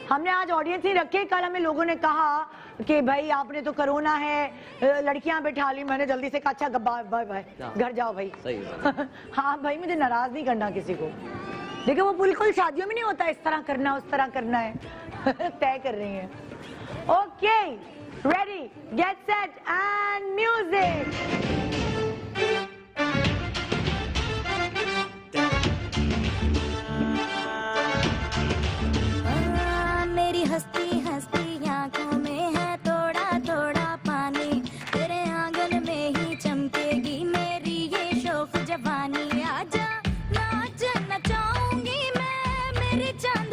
हमने आज ऑडियंस ही रखे, कल हमें लोगों ने कहा कि भाई आपने तो कोरोना है लड़कियां बैठा ली, मैंने जल्दी से कहा अच्छा बाय बाय बाय घर जाओ भाई। सही हाँ भाई मुझे नाराज नहीं करना किसी को। देखो वो बिल्कुल शादियों में नहीं होता इस तरह करना उस तरह करना है तय कर रही है। Okay ready get set and music. हंसती हंसती आंखों में है थोड़ा थोड़ा पानी, तेरे आंगन में ही चमकेगी मेरी ये शौक जवानी। आजा नाच नचाऊंगी मैं मेरी चांद